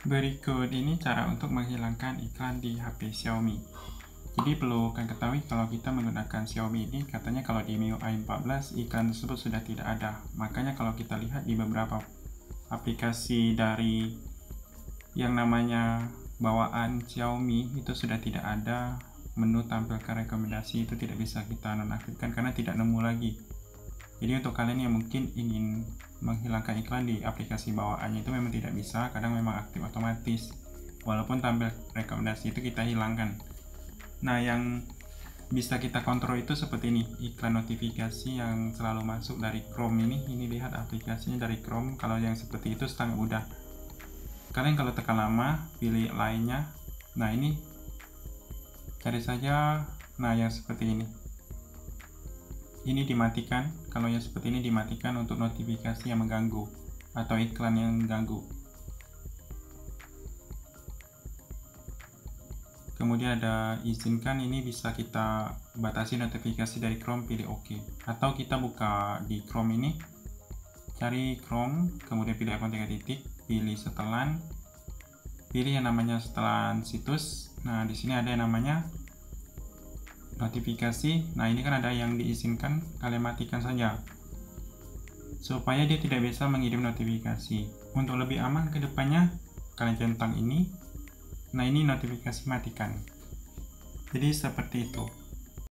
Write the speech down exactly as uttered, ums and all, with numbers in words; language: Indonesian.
Berikut ini cara untuk menghilangkan iklan di H P Xiaomi. Jadi perlu kalian ketahui kalau kita menggunakan Xiaomi ini, katanya kalau di M I U I empat belas iklan tersebut sudah tidak ada. Makanya kalau kita lihat di beberapa aplikasi dari yang namanya bawaan Xiaomi itu sudah tidak ada menu tampilkan rekomendasi, itu tidak bisa kita nonaktifkan karena tidak nemu lagi. Jadi untuk kalian yang mungkin ingin menghilangkan iklan di aplikasi bawaannya itu memang tidak bisa, kadang memang aktif otomatis walaupun tampil rekomendasi itu kita hilangkan. Nah, yang bisa kita kontrol itu seperti ini, iklan notifikasi yang selalu masuk dari Chrome ini. Ini lihat aplikasinya dari Chrome. Kalau yang seperti itu sangat mudah. Kalian kalau tekan lama, pilih lainnya. Nah, ini cari saja. Nah, yang seperti ini. Ini dimatikan. Kalau yang seperti ini dimatikan untuk notifikasi yang mengganggu atau iklan yang mengganggu. Kemudian ada izinkan, ini bisa kita batasi notifikasi dari Chrome, pilih OK. Atau kita buka di Chrome ini, cari Chrome, kemudian pilih icon tiga titik, pilih setelan, pilih yang namanya setelan situs. Nah, di sini ada yang namanya notifikasi. Nah, ini kan ada yang diizinkan, kalian matikan saja supaya dia tidak bisa mengirim notifikasi. Untuk lebih aman ke depannya, kalian centang ini. Nah, ini notifikasi matikan. Jadi seperti itu.